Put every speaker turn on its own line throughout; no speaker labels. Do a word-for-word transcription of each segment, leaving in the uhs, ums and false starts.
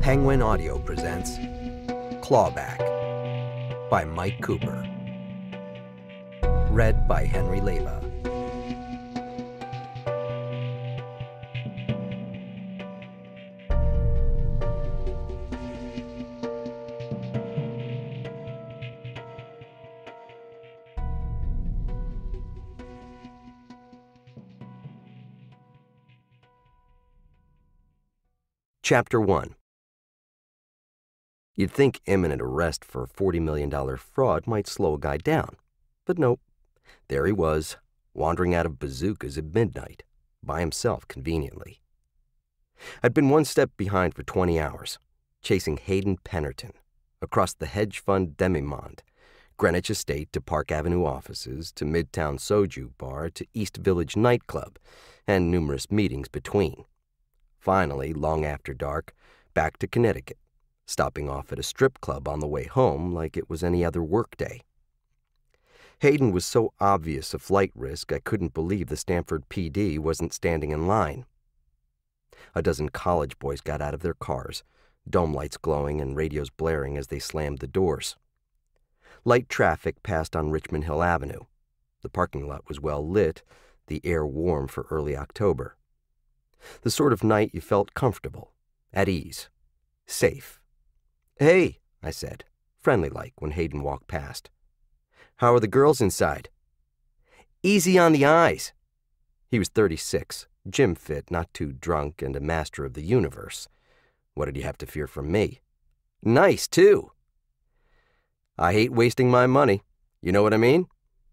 Penguin Audio presents Clawback by Mike Cooper. Read by Henry Leyva. Chapter one. You'd think imminent arrest for a forty million dollars fraud might slow a guy down. But nope. There he was, wandering out of bazookas at midnight, by himself conveniently. I'd been one step behind for twenty hours, chasing Hayden Pennerton, across the hedge fund demi-monde, Greenwich Estate to Park Avenue offices, to Midtown Soju Bar, to East Village nightclub, and numerous meetings between. Finally, long after dark, back to Connecticut, stopping off at a strip club on the way home like it was any other workday. Hayden was so obvious a flight risk I couldn't believe the Stamford P D wasn't standing in line. A dozen college boys got out of their cars, dome lights glowing and radios blaring as they slammed the doors. Light traffic passed on Richmond Hill Avenue. The parking lot was well lit, the air warm for early October. The sort of night you felt comfortable, at ease, safe. "Hey," I said, friendly-like, when Hayden walked past. "How are the girls inside?" "Easy on the eyes." He was thirty-six, gym fit, not too drunk, and a master of the universe. What did he have to fear from me? "Nice, too." "I hate wasting my money. You know what I mean?"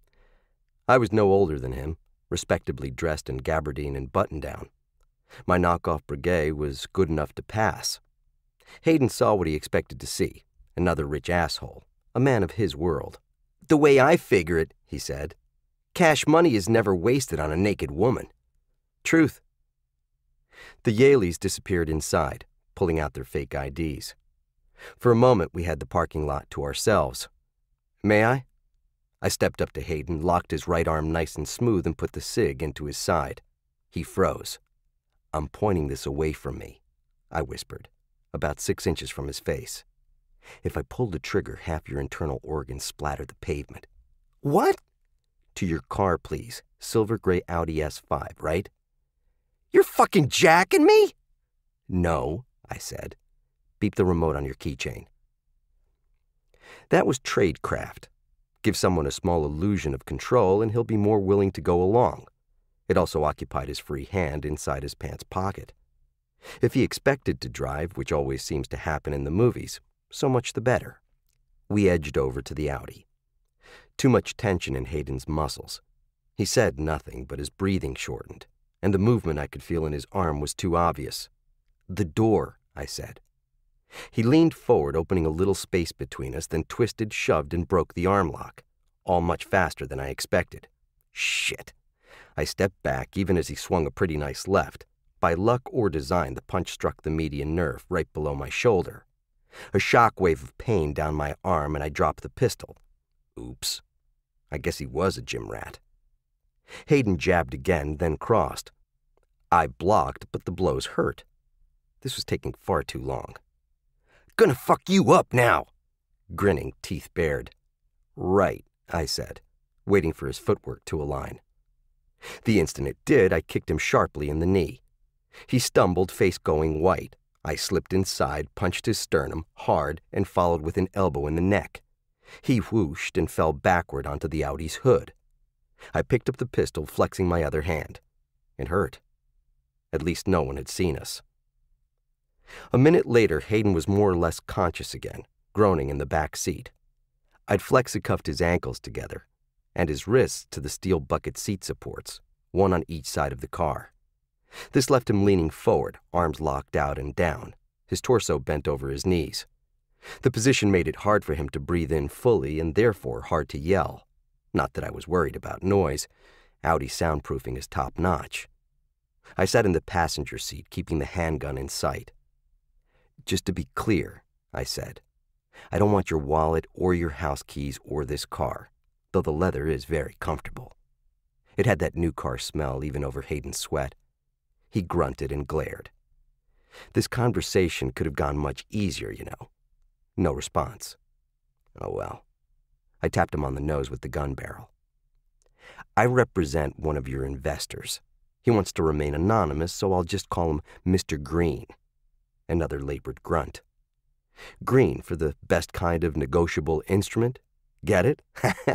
I was no older than him, respectably dressed in gabardine and button-down. My knockoff brigade was good enough to pass. Hayden saw what he expected to see, another rich asshole, a man of his world. "The way I figure it," he said, "cash money is never wasted on a naked woman." Truth. The Yaleys disappeared inside, pulling out their fake I Ds. For a moment, we had the parking lot to ourselves. "May I?" I stepped up to Hayden, locked his right arm nice and smooth, and put the cig into his side. He froze. "I'm pointing this away from me," I whispered, about six inches from his face. "If I pull the trigger, half your internal organs splatter the pavement." "What?" "To your car, please. Silver gray Audi S five, right?" "You're fucking jacking me?" "No," I said. "Beep the remote on your keychain." That was tradecraft. Give someone a small illusion of control and he'll be more willing to go along. It also occupied his free hand inside his pants pocket. If he expected to drive, which always seems to happen in the movies, so much the better. We edged over to the Audi. Too much tension in Hayden's muscles. He said nothing, but his breathing shortened, and the movement I could feel in his arm was too obvious. "The door," I said. He leaned forward, opening a little space between us, then twisted, shoved, and broke the arm lock, all much faster than I expected. Shit. I stepped back, even as he swung a pretty nice left. By luck or design, the punch struck the median nerve right below my shoulder. A shockwave of pain down my arm, and I dropped the pistol. Oops. I guess he was a gym rat. Hayden jabbed again, then crossed. I blocked, but the blows hurt. This was taking far too long. "Gonna fuck you up now!" Grinning, teeth bared. "Right," I said, waiting for his footwork to align. The instant it did, I kicked him sharply in the knee. He stumbled, face going white. I slipped inside, punched his sternum, hard, and followed with an elbow in the neck. He whooshed and fell backward onto the Audi's hood. I picked up the pistol, flexing my other hand. It hurt. At least no one had seen us. A minute later, Hayden was more or less conscious again, groaning in the back seat. I'd flexi-cuffed his ankles together, and his wrists to the steel bucket seat supports, one on each side of the car. This left him leaning forward, arms locked out and down, his torso bent over his knees. The position made it hard for him to breathe in fully and therefore hard to yell. Not that I was worried about noise. Audi soundproofing is top-notch. I sat in the passenger seat, keeping the handgun in sight. "Just to be clear," I said, "I don't want your wallet or your house keys or this car, though the leather is very comfortable." It had that new car smell even over Hayden's sweat. He grunted and glared. This conversation could have gone much easier, you know. No response. Oh well. I tapped him on the nose with the gun barrel. I represent one of your investors. He wants to remain anonymous, so I'll just call him Mister Green. Another labored grunt. Green for the best kind of negotiable instrument? Get it?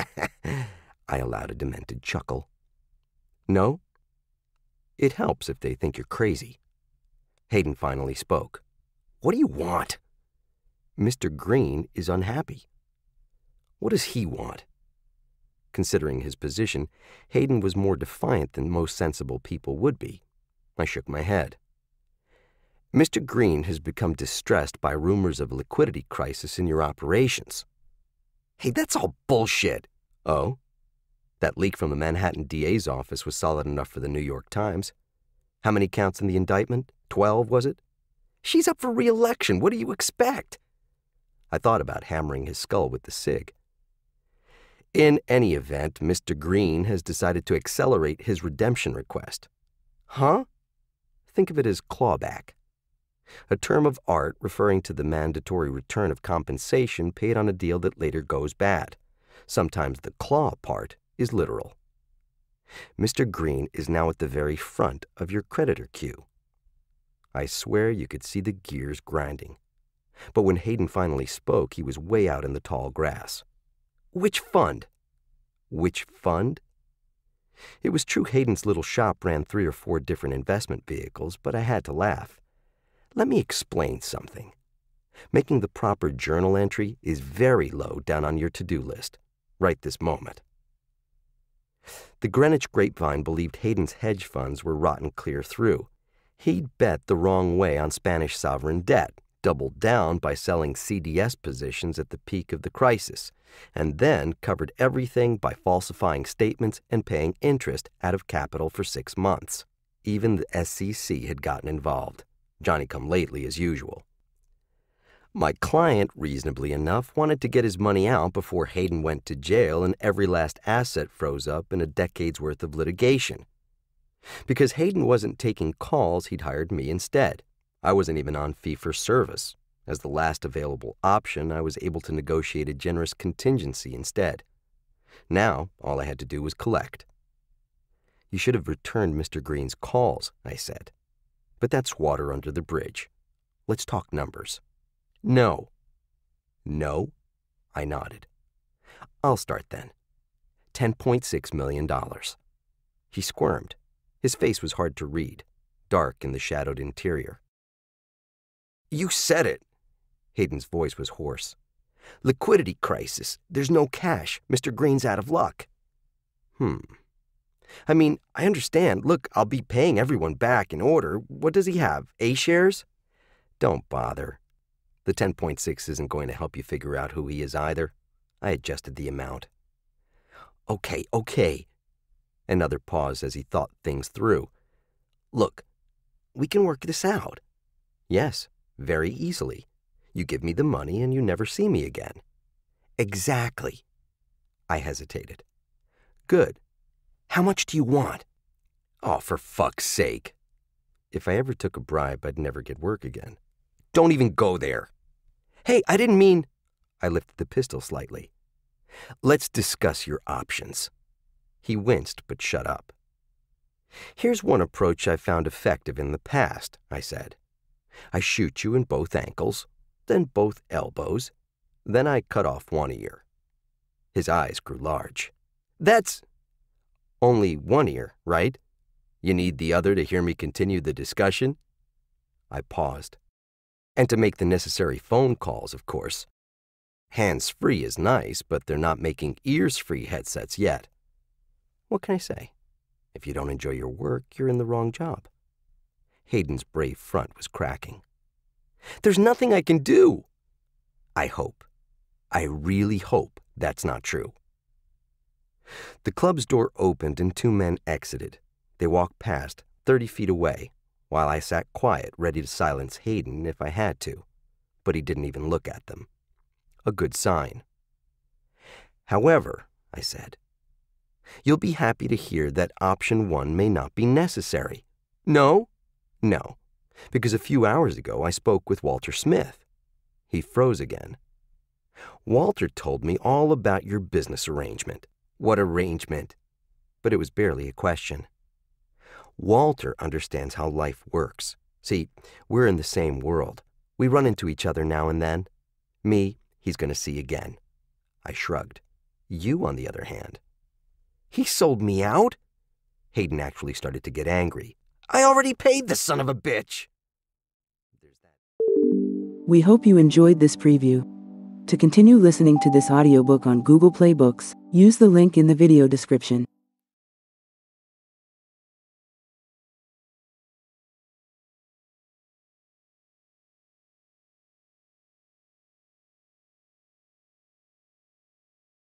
I allowed a demented chuckle. No? It helps if they think you're crazy. Hayden finally spoke. What do you want? Mister Green is unhappy. What does he want? Considering his position, Hayden was more defiant than most sensible people would be. I shook my head. Mister Green has become distressed by rumors of a liquidity crisis in your operations. Hey, that's all bullshit. Oh? That leak from the Manhattan D A's office was solid enough for the New York Times. How many counts in the indictment? Twelve, was it? She's up for re-election. What do you expect? I thought about hammering his skull with the cig. In any event, Mister Green has decided to accelerate his redemption request. Huh? Think of it as clawback. A term of art referring to the mandatory return of compensation paid on a deal that later goes bad. Sometimes the claw part is literal. Mister Green is now at the very front of your creditor queue. I swear you could see the gears grinding. But when Hayden finally spoke, he was way out in the tall grass. Which fund? Which fund? It was true Hayden's little shop ran three or four different investment vehicles, but I had to laugh. Let me explain something. Making the proper journal entry is very low down on your to-do list, right this moment. The Greenwich grapevine believed Hayden's hedge funds were rotten clear through. He'd bet the wrong way on Spanish sovereign debt, doubled down by selling C D S positions at the peak of the crisis, and then covered everything by falsifying statements and paying interest out of capital for six months. Even the S E C had gotten involved. Johnny-come-lately as usual. My client, reasonably enough, wanted to get his money out before Hayden went to jail and every last asset froze up in a decade's worth of litigation. Because Hayden wasn't taking calls, he'd hired me instead. I wasn't even on fee-for-service. As the last available option, I was able to negotiate a generous contingency instead. Now, all I had to do was collect. You should have returned Mister Green's calls, I said. But that's water under the bridge. Let's talk numbers. No. No? I nodded. I'll start then. ten point six million dollars. He squirmed. His face was hard to read, dark in the shadowed interior. You said it. Hayden's voice was hoarse. Liquidity crisis. There's no cash. Mister Green's out of luck. Hmm. I mean, I understand. Look, I'll be paying everyone back in order. What does he have? A shares? Don't bother. The ten point six isn't going to help you figure out who he is either. I adjusted the amount. Okay, okay. Another pause as he thought things through. Look, we can work this out. Yes, very easily. You give me the money and you never see me again. Exactly. I hesitated. Good. How much do you want? Oh, for fuck's sake. If I ever took a bribe, I'd never get work again. Don't even go there. Hey, I didn't mean... I lifted the pistol slightly. Let's discuss your options. He winced, but shut up. Here's one approach I found effective in the past, I said. I shoot you in both ankles, then both elbows, then I cut off one ear. His eyes grew large. That's... Only one ear, right? You need the other to hear me continue the discussion? I paused. And to make the necessary phone calls, of course. Hands-free is nice, but they're not making ears-free headsets yet. What can I say? If you don't enjoy your work, you're in the wrong job. Hayden's brave front was cracking. There's nothing I can do. I hope. I really hope that's not true. The club's door opened and two men exited. They walked past, thirty feet away, while I sat quiet, ready to silence Hayden if I had to. But he didn't even look at them. A good sign. However, I said, you'll be happy to hear that option one may not be necessary. No? No. because a few hours ago I spoke with Walter Smith. He froze again. Walter told me all about your business arrangement. What arrangement? But it was barely a question. Walter understands how life works. See, we're in the same world. We run into each other now and then. Me, he's going to see again. I shrugged. You, on the other hand. He sold me out? Hayden actually started to get angry. I already paid the son of a bitch!
We hope you enjoyed this preview. To continue listening to this audiobook on Google Play Books, use the link in the video description.